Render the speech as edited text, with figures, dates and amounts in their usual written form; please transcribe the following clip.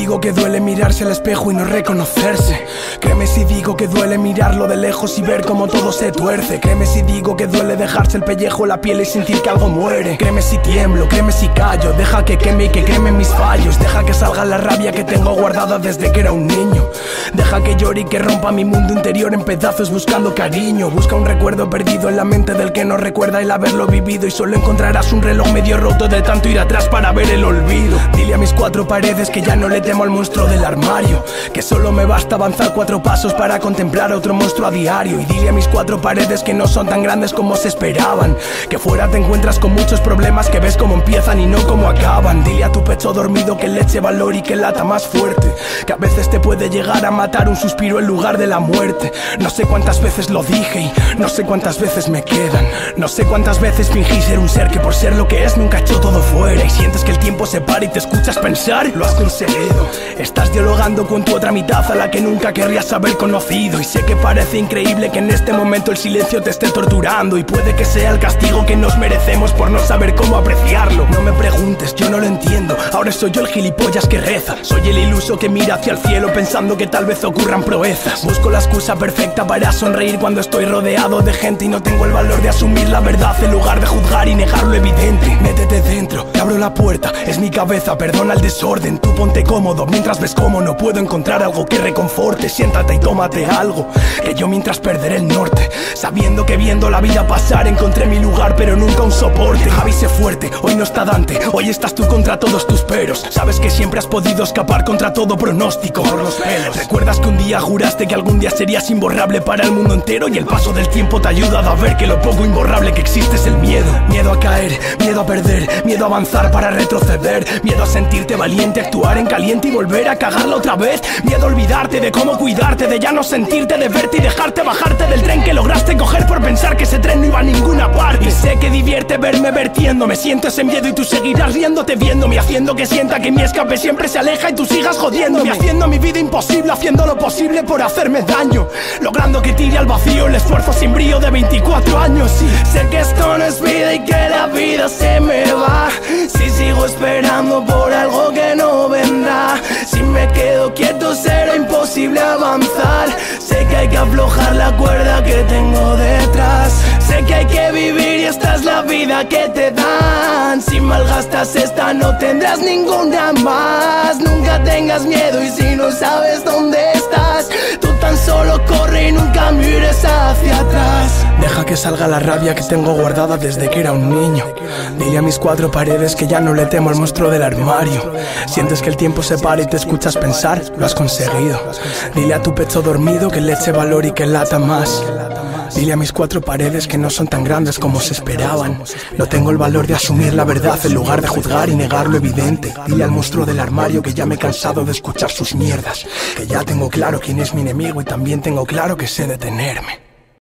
digo que duele mirarse al espejo y no reconocerse. Créeme si digo que duele mirarlo de lejos y ver cómo todo se tuerce. Créeme si digo que duele dejarse el pellejo en la piel y sentir que algo muere. Créeme si tiemblo, créeme si callo. Deja que queme y que queme mis fallos. Deja que salga la rabia que tengo guardada desde que era un niño. Deja que llore y que rompa mi mundo interior en pedazos buscando cariño. Busca un recuerdo perdido en la mente del que no recuerda el haberlo vivido, y solo encontrarás un reloj medio roto de tanto ir atrás para ver el olvido. Dile a mis cuatro paredes que ya no le temo al monstruo del armario, que solo me basta avanzar 4 pasos para contemplar a otro monstruo a diario. Y dile a mis cuatro paredes que no son tan grandes como se esperaban, que fuera te encuentras con muchos problemas que ves cómo empiezan y no cómo acaban. Dile a tu pecho dormido que le eche valor y que lata más fuerte, que a veces te puede llegar a matar un suspiro en lugar de la muerte. No sé cuántas veces lo dije y no sé cuántas veces me quedan. No sé cuántas veces fingí ser un ser que por ser lo que es nunca echó todo fuera. Y sientes que el tiempo se para y te escuchas pensar, lo has conseguido. Estás dialogando con tu otra mitad a la que nunca querrías haber conocido. Y sé que parece increíble que en este momento el silencio te esté torturando, y puede que sea el castigo que nos merecemos por no saber cómo apreciarlo. No me preguntes, yo no lo entiendo. Ahora soy yo el gilipollas que reza. Soy el iluso que mira hacia el cielo pensando que tal vez ocurran proezas. Busco la excusa perfecta para sonreír cuando estoy rodeado de gente y no tengo el valor de asumir la verdad en lugar de juzgar y negar lo evidente. Métete dentro, te abro la puerta, es mi cabeza, perdona el desorden. Tú ponte cómodo mientras ves cómo no puedo encontrar algo que reconforte. Siéntate y tómate algo, que yo mientras perderé el norte, sabiendo que viendo la vida pasar encontré mi lugar pero nunca un soporte. Javi, sé fuerte, hoy no está Dante, hoy estás tú contra todos tus peros. Sabes que siempre has podido escapar contra todo pronóstico por los pelos. Recuerdas que un día juraste que algún día serías imborrable para el mundo entero, y el paso del tiempo te ha ayudado a ver que lo poco imborrable que existe es el miedo. Miedo a caer, miedo a perder, miedo a avanzar para retroceder, miedo a sentirte valiente, actuar en caliente y volver a cagarla otra vez. Miedo a olvidarte de cómo cuidarte, de ya no sentirte, de verte y dejarte bajarte del tren que lograste coger por pensar que ese tren no iba a ninguna parte. Y sé que divierte verme vertiéndome, siento ese miedo y tú seguirás riéndote viéndome, haciendo que sienta que mi escape siempre se aleja y tú sigas jodiéndome, haciendo mi vida imposible, haciendo lo posible por hacerme daño, logrando que tire al vacío el esfuerzo sin brío de 24 años. Y sé que esto no es vida y que la vida se me va si sigo esperando por algo que no vendrá. Si me quedo quieto será imposible avanzar. Sé que hay que aflojar la cuerda que tengo detrás. Sé que hay que vivir y esta es la vida que te dan. Si malgastas esta no tendrás ninguna más. Nunca tengas miedo y si no sabes dónde estás, tú tan solo corre y nunca mires hacia atrás. Deja que salga la rabia que tengo guardada desde que era un niño. Dile a mis cuatro paredes que ya no le temo al monstruo del armario. Sientes que el tiempo se para y te escuchas pensar, lo has conseguido. Dile a tu pecho dormido que le eche valor y que lata más. Dile a mis cuatro paredes que no son tan grandes como se esperaban. No tengo el valor de asumir la verdad en lugar de juzgar y negar lo evidente. Dile al monstruo del armario que ya me he cansado de escuchar sus mierdas, que ya tengo claro quién es mi enemigo y también tengo claro que sé detenerme.